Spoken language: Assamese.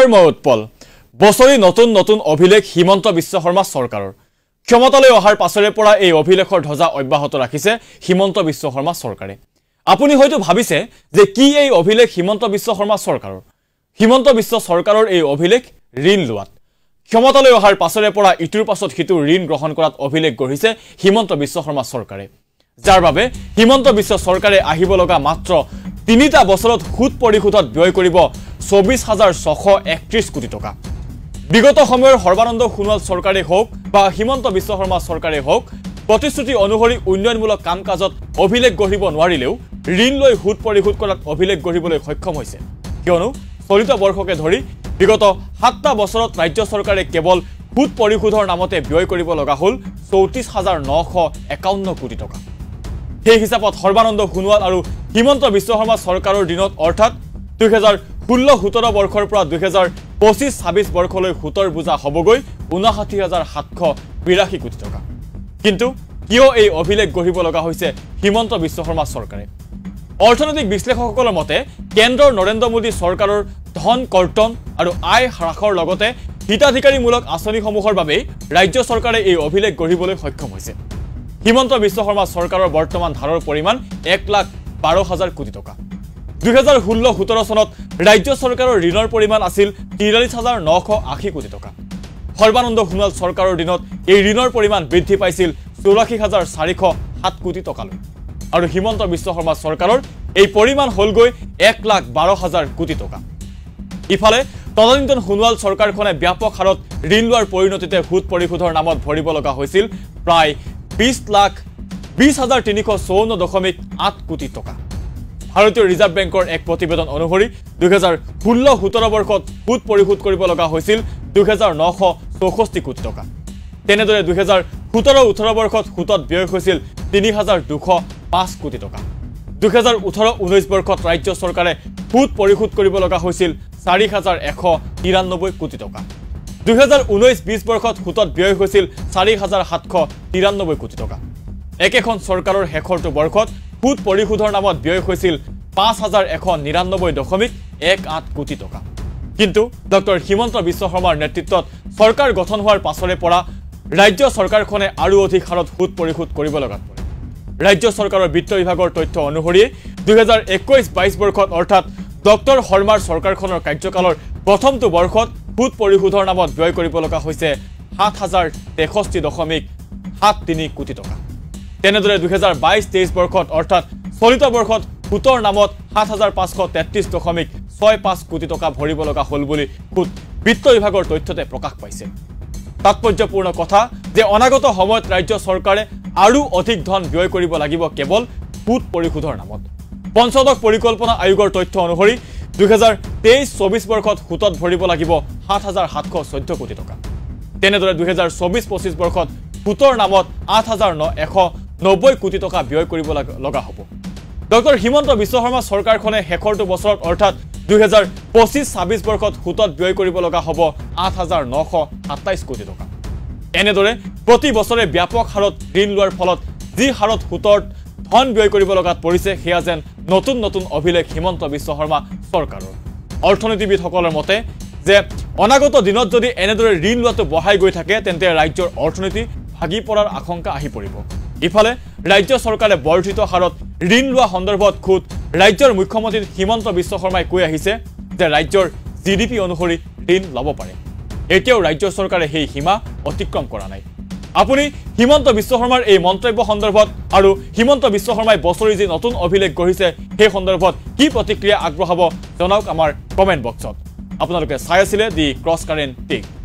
মই উৎপল বছৰি নতুন নতুন অভিলেখ হিমন্ত বিশ্ব শৰ্মা চৰকাৰৰ ক্ষমতালৈ অহাৰ পাছৰে পৰা এই অভিলেখৰ ধ্বজা অব্যাহত ৰাখিছে হিমন্ত বিশ্ব শৰ্মা চৰকাৰে আপুনি হয়তো ভাবিছে যে কি এই অভিলেখ হিমন্ত বিশ্ব শৰ্মা চৰকাৰৰ হিমন্ত বিশ্ব চৰকাৰৰ এই অভিলেখ ঋণ লোৱাত ক্ষমতালৈ অহাৰ পাছৰে পৰা ইটোৰ পাছত হিটো ঋণ গ্ৰহণ কৰাত অভিলেখ গঢ়িছে হিমন্ত বিশ্ব শৰ্মা চৰকাৰে যাৰ বাবে হিমন্ত বিশ্ব চৰকাৰে আহিব লগা মাত্ৰ 3টা বছৰত সুদ পৰিশোধত ব্যয় কৰিব 24631 কোটি টকা বিগত সময়ৰ সৰ্বানন্দ সোণোৱাল চৰকাৰে হোক বা হিমন্ত বিশ্ব শৰ্মা চৰকাৰে হোক প্ৰতিশ্ৰুতি অনুসৰি উন্নয়নমূলক কাম-কাজত অভিলেখ গঢ়িব নোৱাৰিলেও ঋণ লৈ সুদ পৰিশোধ কৰাত অভিলেখ গঢ়িবলৈ সক্ষম হৈছে কিয়নো চলিত বৰ্ষকে ধৰি বিগত 7টা বছৰত ৰাজ্য চৰকাৰে কেৱল সুদ পৰিশোধৰ নামতে ব্যয় কৰিব লগা হ'ল 34951 কোটি টকা সেই হিচাপত সৰ্বানন্দ সোণোৱাল আৰু হিমন্ত বিশ্ব শৰ্মা চৰকাৰৰ দিনত অৰ্থাৎ 2016-17 বৰ্ষৰ পৰা 2025-26 বৰ্ষলৈ সুতৰ বুজা হ'বগৈ 59782 কোটি টকা কিন্তু কিয় এই অভিলেখ গঢ়িব লগা হৈছে হিমন্ত বিশ্ব শৰ্মা চৰকাৰে অৰ্থনৈতিক বিশ্লেষকসকলৰ মতে কেন্দ্ৰৰ নৰেন্দ্ৰ মোদী চৰকাৰৰ ধন কৰ্তন আৰু আয় হ্ৰাসৰ লগতে হিতাধিকাৰীমূলক আঁচনিসমূহৰ বাবে ৰাজ্য চৰকাৰে এই অভিলেখ গঢ়িবলৈ সক্ষম হৈছে হিমন্ত বিশ্ব শৰ্মা চৰকাৰৰ বৰ্তমান ধাৰৰ পৰিমাণ 1,12,000 কোটি টকা 2016-17 চনত ৰাজ্য চৰকাৰৰ ঋণৰ পৰিমাণ আছিল 43980 কোটি টকা সৰ্বানন্দ সোণোৱাল চৰকাৰৰ দিনত এই ঋণৰ পৰিমাণ বৃদ্ধি পাইছিল 84407 কোটি টকালৈ আৰু হিমন্ত বিশ্ব শৰ্মা চৰকাৰৰ এই পৰিমাণ হ'লগৈ 1,12,000 কোটি টকা ইফালে তদানীন্তন সোণোৱাল চৰকাৰখনে ব্যাপক হাৰত ঋণ লোৱাৰ পৰিণতিতে সুদ পৰিশোধৰ নামত ভৰিব লগা হৈছিল প্ৰায় 20,20,354.8 কোটি টকা ভাৰতীয় ৰিজাৰ্ভ বেংকৰ এক প্ৰতিবেদন অনুসৰি 2016-17 বৰ্ষত সুদ পৰিশোধ কৰিব লগা হৈছিল 2964 কোটি টকা তেনেদৰে 2017-18 বৰ্ষত সুদত ব্যয় হৈছিল 3205 কোটি টকা 2018-19 বৰ্ষত ৰাজ্য চৰকাৰে সুদ পৰিশোধ কৰিব লগা হৈছিল 4193 কোটি টকা 2019-20 বৰ্ষত সুদত ব্যয় হৈছিল 4793 কোটি টকা একেখন চৰকাৰৰ শেষৰটো বৰ্ষত সুদ পৰিশোধৰ নামত ব্যয় হৈছিল 5199.18 কোটি টকা কিন্তু ডক্টৰ হিমন্ত বিশ্ব শৰ্মাৰ নেতৃত্বত চৰকাৰ গঠন হোৱাৰ পাছৰে পৰা ৰাজ্য চৰকাৰখনে আৰু অধিক হাৰত সুদ পৰিশোধ কৰিব লগা পৰে ৰাজ্য চৰকাৰৰ বিত্ত বিভাগৰ তথ্য অনুসৰি 2021-22 বৰ্ষত অৰ্থাৎ ডক্টৰ শৰ্মাৰ চৰকাৰখনৰ কাৰ্যকালৰ প্ৰথমটো বৰ্ষত সুদ পৰিশোধৰ নামত ব্যয় কৰিব লগা হৈছে 7063.73 কোটি টকা তেনেদৰে 2022-23 বৰ্ষত অৰ্থাৎ চলিত বৰ্ষত সুতৰ নামত 7533.65 কোটি টকা ভৰিব লগা হ'ল বুলি খুদ বিত্ত বিভাগৰ তথ্যতে প্ৰকাশ পাইছে তাৎপৰ্যপূৰ্ণ কথা যে অনাগত সময়ত ৰাজ্য চৰকাৰে আৰু অধিক ধন ব্যয় কৰিব লাগিব কেৱল সুদ পৰিশোধৰ নামত পঞ্চদশ পৰিকল্পনা আয়োগৰ তথ্য অনুসৰি 2023-24 বৰ্ষত সুতত ভৰিব লাগিব 7714 কোটি টকা তেনেদৰে 2024-25 বৰ্ষত সুতৰ নামত 8190 কোটি টকা ব্যয় কৰিব লগা হ'ব ডক্টৰ হিমন্ত বিশ্ব শৰ্মা চৰকাৰখনে শেষৰটো বছৰত অৰ্থাৎ 2025-26 বৰ্ষত সুতত ব্যয় কৰিব লগা হ'ব 8927 কোটি টকা এনেদৰে প্ৰতি বছৰে ব্যাপক হাৰত ঋণ লোৱাৰ ফলত যি হাৰত সুতৰ ধন ব্যয় কৰিব লগাত পৰিছে হেয়া যেন নতুন নতুন অভিলেখ হিমন্ত বিশ্ব শৰ্মা চৰকাৰৰ অৰ্থনীতিবিদসকলৰ মতে যে অনাগত দিনত যদি এনেদৰে ঋণ লোৱাটো বঢ়াই গৈ থাকে তেন্তে ৰাজ্যৰ অৰ্থনীতি ভাগি পৰাৰ আশংকা আহি পৰিব ইফালে ৰাজ্য চৰকাৰে বৰ্ধিত হাৰত ঋণ লোৱা সন্দৰ্ভত খুদ ৰাজ্যৰ মুখ্যমন্ত্ৰী হিমন্ত বিশ্ব শৰ্মাই কৈ আহিছে যে ৰাজ্যৰ জিডিপি অনুসৰি ঋণ ল'ব পাৰে এতিয়াও ৰাজ্য চৰকাৰে সেই সীমা অতিক্ৰম কৰা নাই আপুনি হিমন্ত বিশ্ব শৰ্মাৰ এই মন্তব্য সন্দৰ্ভত আৰু হিমন্ত বিশ্ব শৰ্মাই বছৰি যি নতুন অভিলেখ গঢ়িছে সেই সন্দৰ্ভত কি প্ৰতিক্ৰিয়া আগবঢ়াব জনাওক আমাৰ কমেন্ট বক্সত আপোনালোকে চাই আছিল দি ক্ৰছ কাৰেণ্ট টেক